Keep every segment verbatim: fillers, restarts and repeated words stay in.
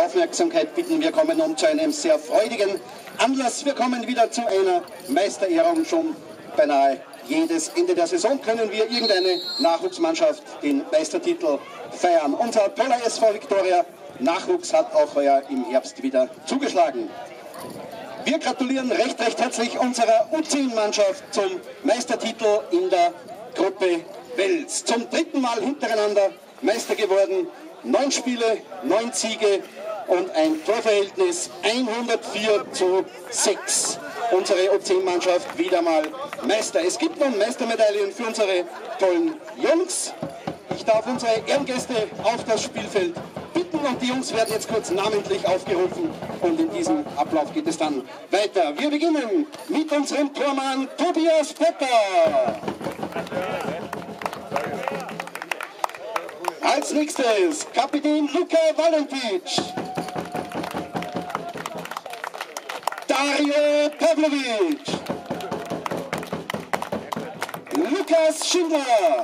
Aufmerksamkeit bitten. Wir kommen nun zu einem sehr freudigen Anlass. Wir kommen wieder zu einer Meisterehrung. Schon beinahe jedes Ende der Saison können wir irgendeine Nachwuchsmannschaft den Meistertitel feiern. Unser toller S V Viktoria Nachwuchs hat auch heuer im Herbst wieder zugeschlagen. Wir gratulieren recht, recht herzlich unserer U zehn Mannschaft zum Meistertitel in der Gruppe Wels. Zum dritten Mal hintereinander Meister geworden, neun Spiele, neun Siege und ein Torverhältnis hundertvier zu sechs. Unsere U zehn Mannschaft wieder mal Meister. Es gibt nun Meistermedaillen für unsere tollen Jungs. Ich darf unsere Ehrengäste auf das Spielfeld bitten und die Jungs werden jetzt kurz namentlich aufgerufen und in diesem Ablauf geht es dann weiter. Wir beginnen mit unserem Tormann Tobias Pepper. Als nächstes Kapitän Luka Valentic. Dario Pavlovic. Lukas Schindler.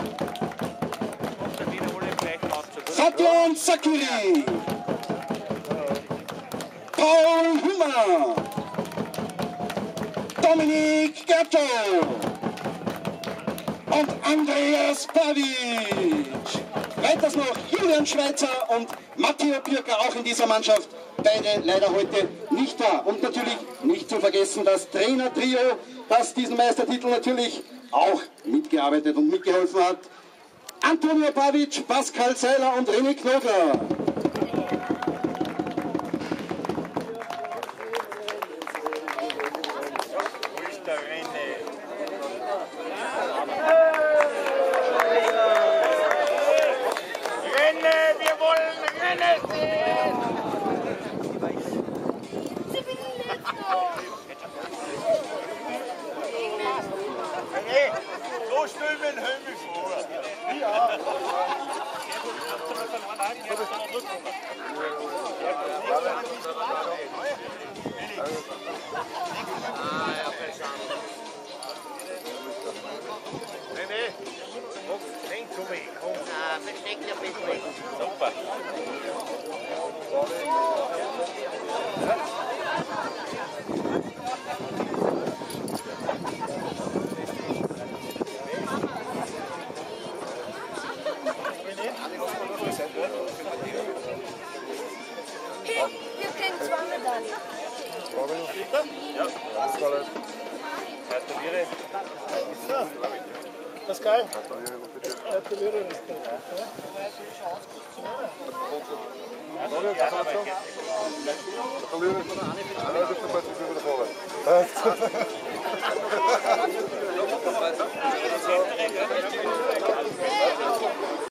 Fatjon Sakiri. Paul Hummer. Dominik Gerto. Und Andreas Pavic. Weiters noch Julian Schweizer und Matteo Pirker auch in dieser Mannschaft. Beide leider heute nicht da. Und natürlich nicht zu vergessen das Trainertrio, das diesen Meistertitel natürlich auch mitgearbeitet und mitgeholfen hat. Antonio Pavic, Pascal Seiler und René Knogler. So schnell mit dem Helm vor. Ja. Nee, nee. Denk zu mir. Ah, versteck dich ein bisschen. Super. Hey, wir kriegen zwei Medaillen. Ja, das war alles. Gratuliere. Pascal? Gratuliere. Gratuliere.